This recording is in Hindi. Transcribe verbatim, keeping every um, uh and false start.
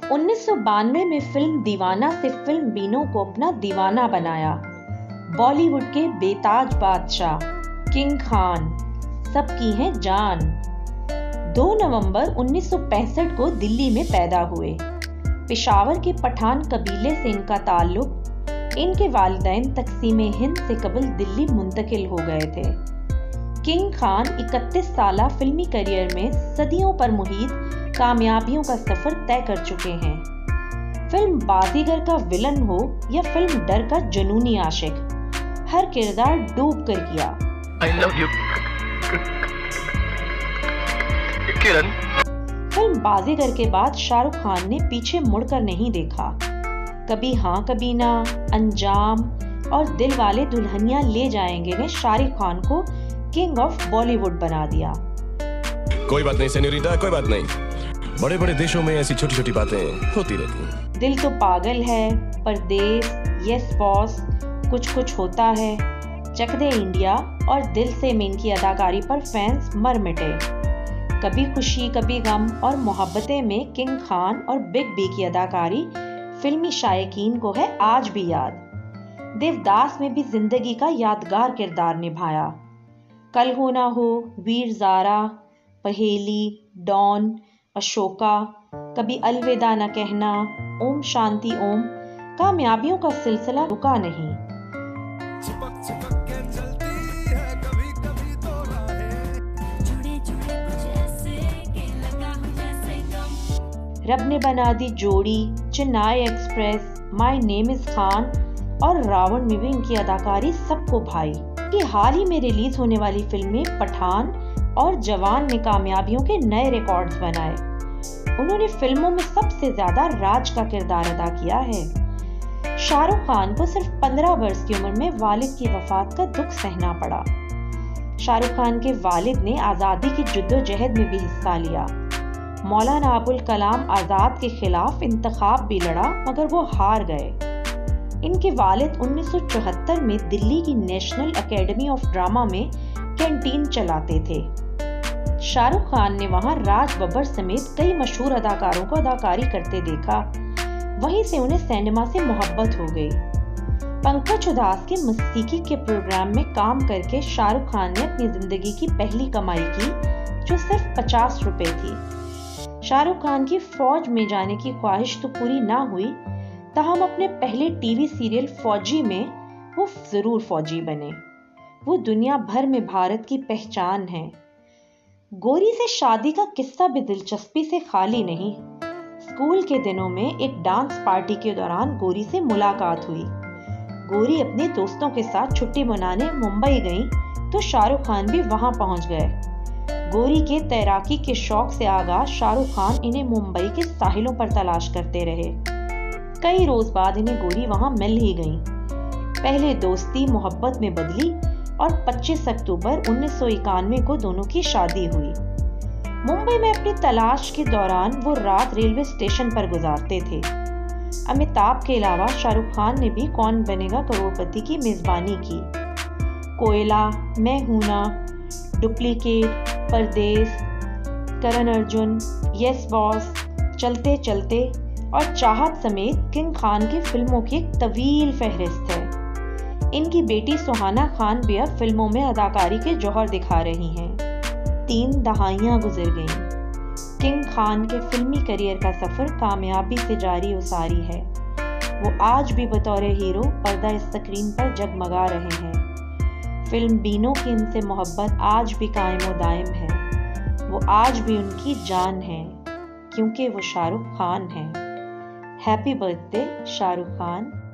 उन्नीस सौ बानवे में फिल्म दीवाना से फिल्म बीनो को अपना दीवाना बनाया। बॉलीवुड के बेताज बादशाह किंग खान सबकी हैं जान। दो नवंबर उन्नीस सौ पैंसठ को दिल्ली में पैदा हुए। पेशावर के पठान कबीले से इनका ताल्लुक। इनके वालिदैन तकसीम हिंद से कबल दिल्ली मुंतकिल हो गए थे। किंग खान इकतीस साला फिल्मी करियर में सदियों पर मुहित कामयाबियों का सफर तय कर चुके हैं। फिल्म बाजीगर का विलन हो या फिल्म डर का जुनूनी आशिक, हर किरदार डूब कर किया। I love you, Kiran. Film Baazigar के बाद शाहरुख खान ने पीछे मुड़कर नहीं देखा। कभी हाँ कभी ना, अंजाम और दिल वाले दुल्हनिया ले जाएंगे ने शाहरुख खान को किंग ऑफ बॉलीवुड बना दिया। कोई बात नहीं सेन्योरिटा, कोई बात नहीं। बड़े बड़े देशों में ऐसी छोटी छोटी बातें होती रहती हैं। दिल तो पागल है, परदेस, यस बॉस, कुछ कुछ होता है, चक दे इंडिया और दिल से में इनकी अदाकारी पर फैंस मर मिटे। कभी खुशी कभी गम और मोहब्बतें में किंग खान और बिग बी की अदाकारी फिल्मी शायकीन को है आज भी याद। देवदास में भी जिंदगी का यादगार किरदार निभाया। कल हो ना हो, वीर ज़ारा, पहेली, डॉन, अशोका, कभी अलविदा न कहना, ओम शांति ओम, कामयाबियों का सिलसिला रुका नहीं। चिपक चिपक के चलती है, कभी कभी तो राहें जुड़े जुड़े कुछ ऐसे कि लगा हो जैसे गम। रब ने बना दी जोड़ी, Chennai express, my name is Khan और रावण में भी इनकी अदाकारी सबको भाई। कि हाल ही में रिलीज होने वाली फिल्में पठान और जवान ने कामयाबियों के नए रिकॉर्ड्स बनाए। उन्होंने फिल्मों में सबसे ज्यादा राज का किरदार अदा किया है। शाहरुख खान को सिर्फ पंद्रह वर्ष की उम्र में वालिद की वफात का दुख सहना पड़ा। शाहरुख खान के वालिद ने आजादी की जद्दोजहद में भी हिस्सा लिया। मौलाना अबुल कलाम आजाद के खिलाफ इंतखाब भी लड़ा मगर वो हार गए। इनके वालिद उन्नीस सौ चौहत्तर में दिल्ली की नेशनल एकेडमी ऑफ ड्रामा में कैंटीन चलाते थे। शाहरुख खान ने वहां राज बब्बर समेत कई मशहूर अदाकारों को अदाकारी करते देखा। वहीं से उन्हें सिनेमा से मोहब्बत हो गई। पंकज उधास के मस्तीकी के प्रोग्राम में काम करके शाहरुख खान ने अपनी जिंदगी की पहली कमाई की, जो सिर्फ पचास रुपए थी। शाहरुख खान की फौज में जाने की ख्वाहिश तो पूरी ना हुई, ताहम अपने पहले टीवी सीरियल फौजी में वो जरूर फौजी बने। वो दुनिया भर में भारत की पहचान है। गोरी से शादी का किस्सा भी दिलचस्पी से खाली नहीं। स्कूल के दिनों में एक डांस पार्टी के दौरान गोरी से मुलाकात हुई। गोरी अपने दोस्तों के साथ छुट्टी मनाने मुंबई गई तो शाहरुख खान भी वहां पहुंच गए। गोरी के तैराकी के शौक से आगाज शाहरुख खान इन्हें मुंबई के साहिलों पर तलाश करते रहे। कई रोज बाद इन्हें गोरी वहां मिल ही गई। पहले दोस्ती मोहब्बत में बदली और पच्चीस अक्टूबर उन्नीस सौ इक्यानवे को दोनों की शादी हुई। मुंबई में अपनी तलाश के दौरान वो रात रेलवे स्टेशन पर गुजारते थे। अमिताभ के अलावा शाहरुख खान ने भी कौन बनेगा करोड़पति की मेजबानी की। कोयला, मैं हूं ना, डुप्लीकेट, परदेस, करण अर्जुन, यस बॉस, चलते चलते और चाहत समेत किंग खान की फिल्मों की एक तवील फहरिस्त है। इनकी बेटी सुहाना खान भी अब फिल्मों में अदाकारी के जौहर दिखा रही हैं। तीन दहाइयां गुजर गईं। किंग खान के फिल्मी करियर का सफर कामयाबी से जारी और सारी है। वो आज भी बतौर हीरो पर्दा स्क्रीन पर जगमगा रहे हैं। फिल्म बीनो की इनसे मोहब्बत आज भी कायम और दायम है। वो आज भी उनकी जान है क्योंकि वो शाहरुख खान हैं। Happy birthday Shahrukh Khan.